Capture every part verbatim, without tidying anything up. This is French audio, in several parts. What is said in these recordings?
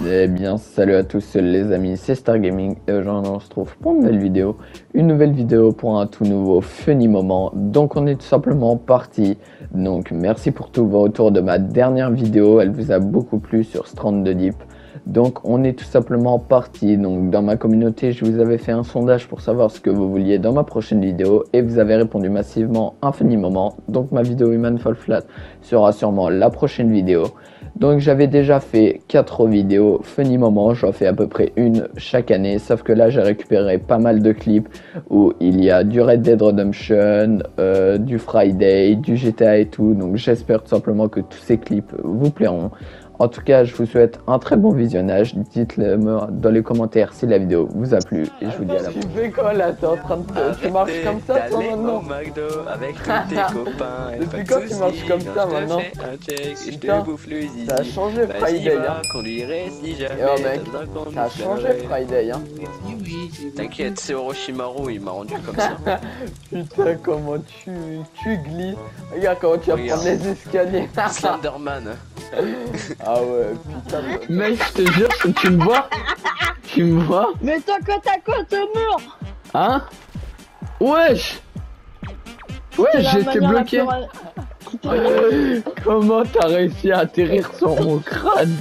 Eh bien, salut à tous les amis, c'est Star Gaming et aujourd'hui on se retrouve pour une nouvelle vidéo. Une nouvelle vidéo pour un tout nouveau funny moment. Donc on est tout simplement parti. Donc merci pour tous vos retours de ma dernière vidéo, elle vous a beaucoup plu sur Strand de Deep. Donc on est tout simplement parti. Donc dans ma communauté, je vous avais fait un sondage pour savoir ce que vous vouliez dans ma prochaine vidéo et vous avez répondu massivement un funny moment. Donc ma vidéo Human Fall Flat sera sûrement la prochaine vidéo. Donc j'avais déjà fait quatre vidéos funny moment, j'en fais à peu près une chaque année, sauf que là j'ai récupéré pas mal de clips où il y a du Red Dead Redemption, euh, du Friday, du G T A et tout, donc j'espère tout simplement que tous ces clips vous plairont. En tout cas, je vous souhaite un très bon visionnage. Dites-le moi dans les commentaires si la vidéo vous a plu et je vous dis à la prochaine. Tu fais quoi là? T'es en train de te... Tu marches comme ça toi maintenant? McDo avec tous tes copains. Depuis quand tu marches comme ça maintenant? Putain, ça a changé Friday hein. Yo mec, ça a changé Friday hein. T'inquiète, c'est Orochimaru, il m'a rendu comme ça. Putain, comment tu, tu glisses. Regarde comment tu vas prendre les escaliers. Slenderman. Ah ouais, putain. Mec, je te jure, si tu me vois, tu me vois. Mais toi, côte à côte au mur. Hein? Wesh. Ouais, j'étais bloqué. Ouais. Comment t'as réussi à atterrir sur mon crâne?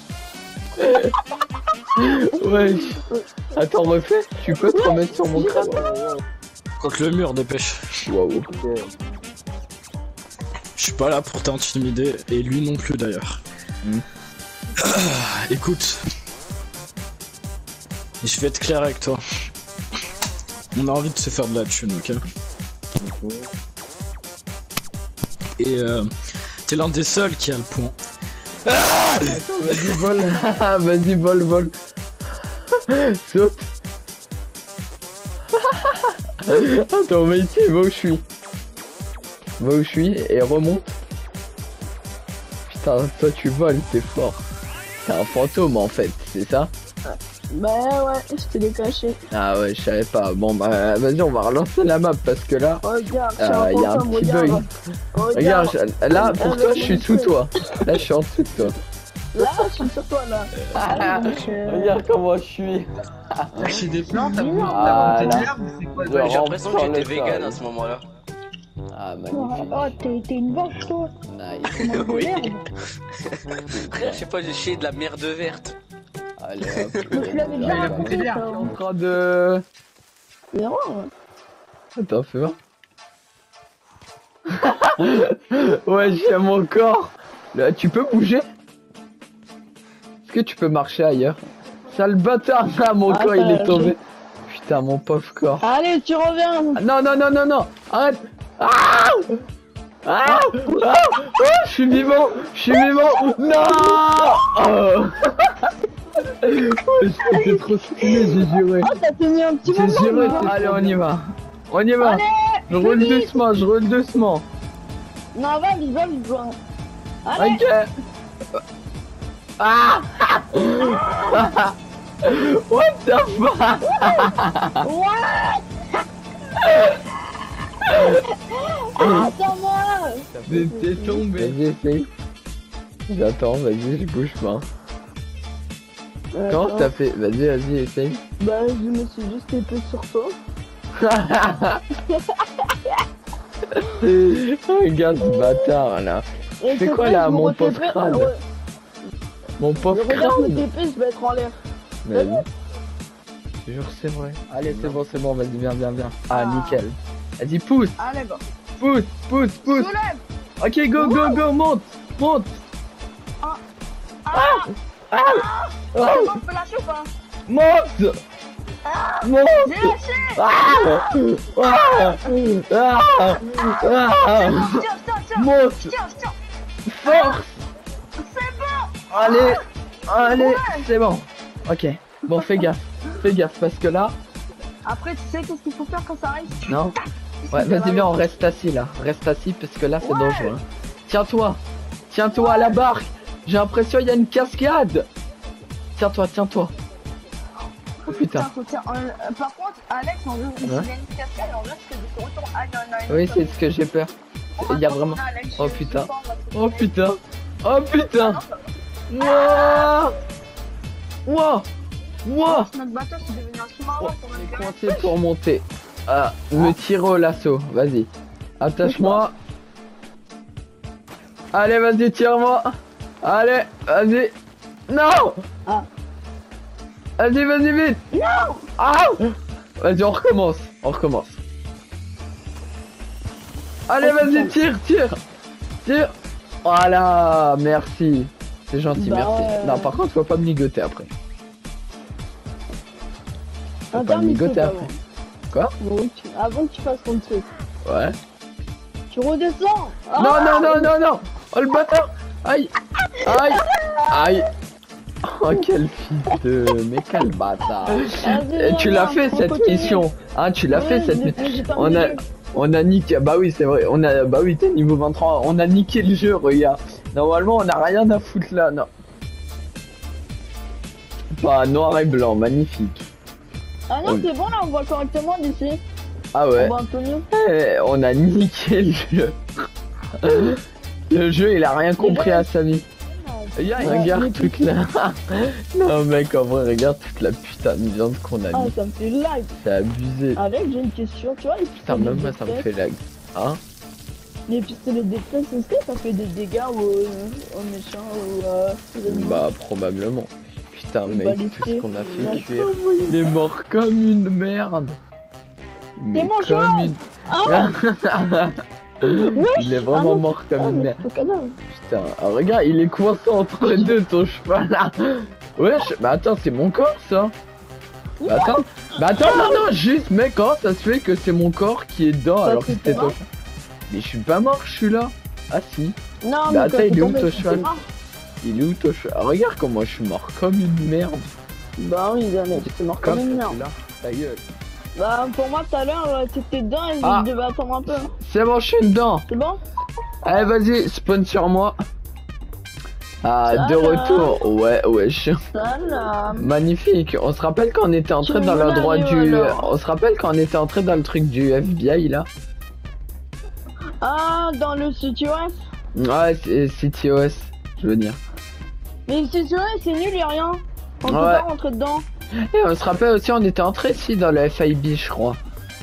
Wesh. Attends, refais. Tu peux te remettre sur mon crâne? Contre le mur, dépêche. Waouh. Je suis pas là pour t'intimider, et lui non plus d'ailleurs. Mm. Ah, écoute, je vais être clair avec toi. On a envie de se faire de la thune, ok? Et euh, t'es l'un des seuls qui a le point. Ah, vas-y, vole. Vas-y, vole, vole. Saute. Attends, mais ici, va où je suis. Va où je suis et remonte. Putain, toi tu voles, t'es fort. T'es un fantôme en fait, c'est ça? Bah ouais, je te l'ai caché. Ah ouais, je savais pas. Bon bah vas-y, on va relancer la map parce que là, regarde, euh, y a un petit bug. Regarde, regarde là pour toi je suis sous toi. Là je suis en dessous de toi. Là je suis sur toi là. Ah, regarde comment je suis. T'as acheté des plantes, t'as ah, monté de l'herbe ou c'est quoi? Ouais, j'ai l'impression que j'étais vegan à ce moment-là. Ah magnifique. Oh, t'es une vache toi. Nice. Oui. Frère, je sais pas, j'ai chié de la merde verte. Allez hop. Tu l'avais déjà raconté ça. En train de... Mais ouais. Attends, fais voir. Ouais, j'ai mon corps. Là, tu peux bouger? Est-ce que tu peux marcher ailleurs? Sale bâtard, là, mon ah, corps il est tombé. Putain, mon pauvre corps. Allez, tu reviens. Ah, non, non, non, non, non. Arrête. Ah ah, ah, ah, je suis vivant. Je suis vivant. Non. Oh. J'étais trop stylé, j'ai juré. Oh, t'as tenu un petit moment. J'ai juré. Allez, on y va. On y va. Allez, je roule vite. doucement, je roule doucement. Non, vas-y, vas-y, vas-y. Allez. Ok. Ah. What the fuck? What? Attends-moi. T'es tombé. Vas-y, essaye. J'attends, vas-y, je bouge pas. Euh, Quand t'as fait... Vas-y, vas-y, essaye. Bah, je me suis juste épée sur toi. Regarde ce bâtard, là. Tu fais quoi, là, mon pauvre crâne? Ouais. Mon pauvre crâne. Regarde mon épée, je vais être en l'air. Vas-y. Je jure, c'est vrai. Allez, c'est bon, c'est bon, vas-y, viens, viens, viens. Ah, ah. Nickel. Vas-y, pousse. Allez, go. Pousse, pousse, pousse. Soulève. Ok, go, go, go, monte, monte. Ah. Ah. Ah. Ah. Ah. On peut lâcher ou pas? Monte. Ah. Monte. J'ai lâché. Ah. Ah. Ah. Ah. Tiens, tiens, tiens. Monte. Tiens, tiens. Force. C'est bon. Allez, allez, ouais. C'est bon. Ok, bon, fais gaffe. Fais gaffe, parce que là... Après, tu sais qu'est-ce qu'il faut faire quand ça arrive? Non. Ouais, vas-y, viens, on reste assis, là. Reste assis, parce que là, c'est ouais. dangereux. Hein. Tiens-toi. Tiens-toi ouais. à la barque. J'ai l'impression qu'il y a une cascade. Tiens-toi, tiens-toi. Oh putain. Putain euh, par contre, Alex, on veut s'il y a une cascade, on risque de se retourner. Ah non, non. Oui, c'est ce que j'ai peur. Il y a vraiment... Oh putain. Oh putain. Oh putain. Non. Wow. Wow. Notre bateau, c'est devenu un sous-marin pour On est notre coincé pour monter. Ah, me tire au lasso. Vas-y. Attache-moi. Allez, vas-y, tire-moi. Allez, vas-y. Non. Ah. Vas-y, vas-y, vite. Non. Ah. Vas-y, on recommence. On recommence. Allez, Oh, vas-y, putain. tire, tire. Tire. Voilà, merci. C'est gentil, Bah, merci. euh, Non, par contre, faut pas me ligoter après. Faut Un pas me dernier ligoter truc après. avant. Quoi? Bon, tu- avant que tu fasses ton truc, Ouais. tu redescends. Ah. Non, non, non, non, non. Oh, le bâtard. Aïe. Aïe. Aïe. Oh, quel fils de... Mais quel bâtard. Vas-y, Et tu viens, l'as fait on cette continue. mission. Hein, tu l'as Ouais, fait cette mais- mission. mais j'ai pas On a... envie. On a niqué, bah oui c'est vrai, on a, bah oui t'es niveau vingt-trois, on a niqué le jeu, regarde. Normalement on a rien à foutre là, non. Pas noir et blanc, magnifique. Ah non, On- c'est bon là, on voit correctement d'ici. Ah ouais, On voit un peu mieux. Eh, on a niqué le jeu. Le jeu il a rien compris à sa vie. Regarde, Ouais, regarde mais toute la... Non mec, en vrai, regarde toute la putain de viande qu'on a Ah, mis. ça me fait lag. C'est abusé. Avec, j'ai une question, tu vois, les Putain, pistolets même moi ça me détresse, fait lag. Hein? les pistolets de détresse, est-ce que ça fait des dégâts aux, aux méchants ou euh, aux ennemis? Bah probablement. Putain Bah, mec, les tout ce faits. qu'on a fait Bah, cuire. Il est mort comme une merde. Mais mon comme cheval. une... Ah, Il est vraiment Ah non. mort comme ah, une mais merde. c'est pas grave. Putain, ah, regarde, il est coincé entre les deux ton cheval là. Wesh, bah attends, c'est mon corps ça. Bah attends, bah attends, non, non, juste mec, comment ça se fait que c'est mon corps qui est dedans Bah, alors que t'es c'était pas ton mort. cheval? Mais je suis pas mort, je suis là. Ah si, Non, Bah, mais attends, quand il t'es est où, tombé, ton tu cheval t'es mort. il est où ton cheval? Ah, regarde comment je suis mort comme une merde. Bah oui, gars, mais t'es mort comme une merde. là, ta gueule. Bah pour moi tout à l'heure, euh, t'étais dedans et Ah. je devais attendre un peu. C'est bon, je suis dedans. C'est bon? Allez, vas-y, spawn sur moi. Ah, de Salam. retour. Ouais, ouais, je... Salam. Magnifique. On se rappelle quand on était entré Tu dans veux le droit aller, du... alors On se rappelle quand on était entré dans le truc du F B I, là? Ah, dans le C T O S? Ouais, c'est C T O S, je veux dire. Mais le C T O S c'est nul, y'a rien. On peut Ouais. pas rentrer dedans. Et on se rappelle aussi, on était entré ici dans le F I B, je crois.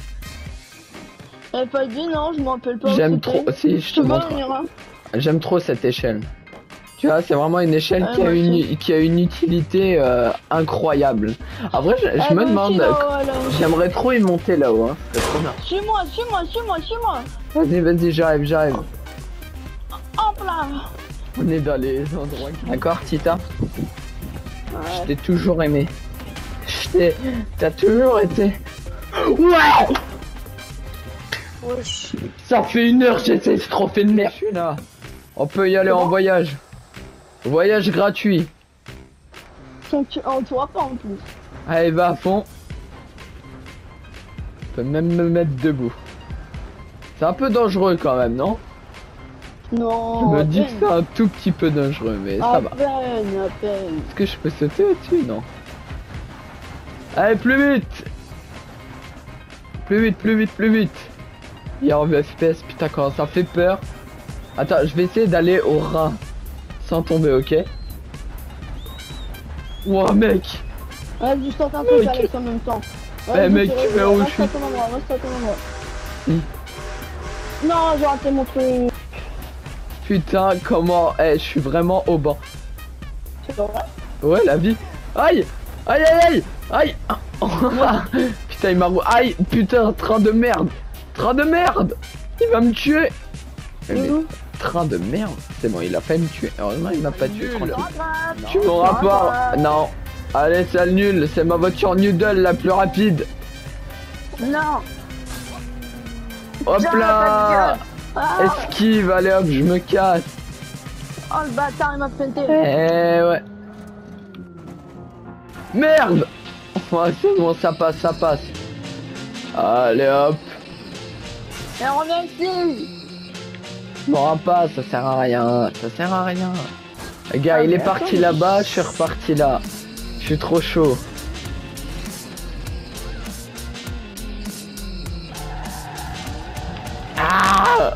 F I B, non, je m'en rappelle pas. où J'aime c'était. trop... Si, je Je te sais pas, montre. on ira. J'aime trop cette échelle. Tu vois, c'est vraiment une échelle Ouais, qui, a moi une, aussi. qui a une utilité euh, incroyable. En vrai, je, je Ah, me bah, demande... aussi, là, là. J'aimerais trop y monter là-haut, hein. C'est trop bien. Suis-moi, suis-moi, suis-moi, suis-moi. Vas-y, vas-y, j'arrive, j'arrive. Hop là. On est dans les endroits... D'accord, Tita? Je Ouais. t'ai toujours aimé. Je t'ai... T'as toujours été... Ouais! Wesh. Ça fait une heure que j'essaie ce trophée de merde. Je suis là. On peut y aller en voyage. Voyage gratuit. Donc, tu- on te voit pas en plus. Allez, va à fond. Je peux même me mettre debout. C'est un peu dangereux quand même, non? Non. Je me à dis que peine. c'est un tout petit peu dangereux, mais ça À va. peine, à peine. Est-ce que je peux sauter au-dessus? Non. Allez, plus vite! Plus vite, plus vite, plus vite! Il y a en F P S, putain, quand ça fait peur. Attends, je vais essayer d'aller au rat. Sans tomber, ok? Wow, mec! Vas-y, je tente un truc, Mec. Alex, en même temps. Eh, Vas-y, mec, tu tu restes- fais où je reste suis? à ton endroit, reste à ton endroit. Si. Non, j'ai raté mon truc. Putain, comment... Eh, je suis vraiment au banc. C'est pas vrai? Ouais, la vie. Aïe! Aïe, aïe, aïe! Aïe! Putain, il m'a... rou- Aïe! Putain, train de merde! Train de merde! Il va me tuer! Mais, mais, Mmh. train de merde? C'est bon, il a failli me tuer. Heureusement, il m'a pas tué. tranquille. Rattrape. Tu m'auras pas! Non! Allez, sale nul! C'est ma voiture Noodle la plus rapide! Non. Hop Tiens, là! Ah. Esquive, allez hop, je me casse! Oh le bâtard, il m'a pété. Eh ouais! Merde! Ouais, c'est bon, ça passe, ça passe. Allez hop! Et on revient ici. Je m'en pas, ça sert à rien, ça sert à rien. Le gars, Ah, il est mais parti attends, là-bas, je suis reparti là. Je suis trop chaud. Ah!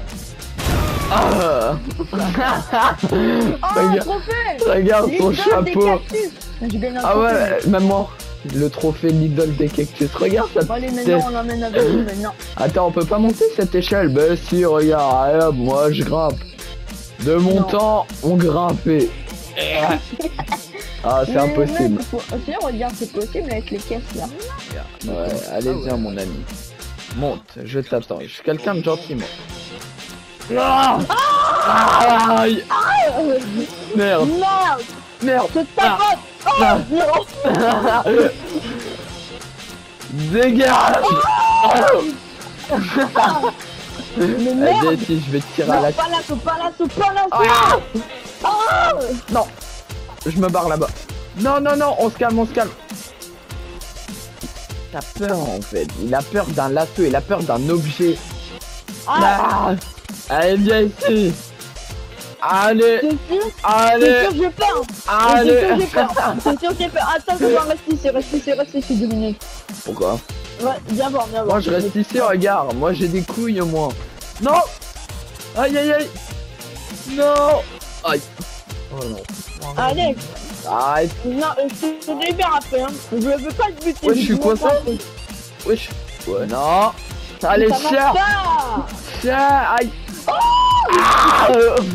Ah! Oh, Regarde, trophée. regarde ton L'idole des chapeau. cactus. J'ai gagné un Ah trophée, ouais, mec. même moi. Le trophée l'idole des cactus. Regarde ça. Bon, allez, maintenant, on l'emmène avec nous, maintenant. Attends, on peut pas monter cette échelle? Bah si, regarde, allez, hop, moi je grimpe. De mon Non. temps, on grimpait. Ah, c'est Mais impossible. mec, faut- Tiens, regarde, c'est possible avec les caisses, là. Ouais, allez, viens, mon ami. Monte, je t'attends. Je suis quelqu'un de gentil, moi. Ah Aïe. Euh, Merde, Merde, merde. c'est ta faute. Oh, Ah. non. Dégage. Mais Eh, merde. Betty, je vais te tirer à Non, la... pas là, faut pas là, faut pas là, Ah Ah. Non, je me barre là-bas. Non, non, non, on se calme, on se calme. Il a peur en fait. Il a peur d'un lasso, il a peur d'un objet. Ah. Ah. Allez, viens ici. Allez, C'est sûr, c'est allez, sûr que j'ai peur. C'est allez. sûr que j'ai peur. C'est sûr que j'ai peur. Attends, je vais rester ici, reste ici, reste ici deux minutes. Pourquoi? Ouais, viens voir, viens voir. Moi je reste ici, regarde. Moi j'ai des couilles au moins. Non. Aïe, aïe, aïe. Non. Aïe. Oh non. Alex, Arrête. non, je te libère après, hein. Je veux pas te buter. Ouais, je suis veux coincé. pas. Wesh. Ouais, non. Allez, Ça marche chien. pas. Chien. Aïe. Ah.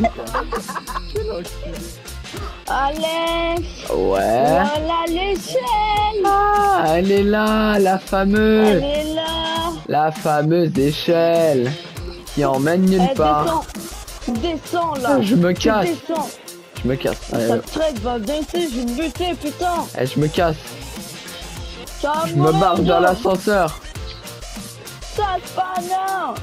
Alex, Ouais. voilà l'échelle. Ah, elle est là, la fameuse. Elle est là. La fameuse échelle qui emmène nulle Elle part. descend. Descends là. Je me Tu casse. descends. Je me casse. Allez, Ça hop. traite va baisser, je vais te buter, putain. Eh, je me casse. Ça Je me barre dans l'ascenseur. Ça pas non.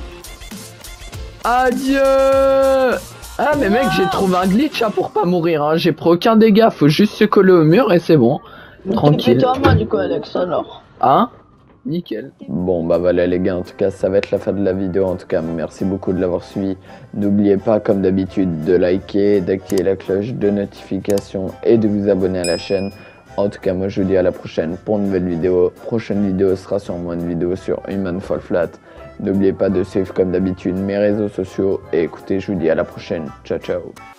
Adieu. Ah mais mec, j'ai trouvé un glitch hein, pour pas mourir. Hein. J'ai pris aucun dégât. Faut juste se coller au mur et c'est bon. Tranquille. Toi moi du coup Alex alors. Hein? Nickel. Bon bah voilà les gars, en tout cas ça va être la fin de la vidéo. En tout cas merci beaucoup de l'avoir suivi. N'oubliez pas comme d'habitude de liker, d'activer la cloche de notification et de vous abonner à la chaîne. En tout cas moi je vous dis à la prochaine pour une nouvelle vidéo. Prochaine vidéo sera sûrement une vidéo sur Human Fall Flat. N'oubliez pas de suivre comme d'habitude mes réseaux sociaux et écoutez je vous dis à la prochaine. Ciao ciao.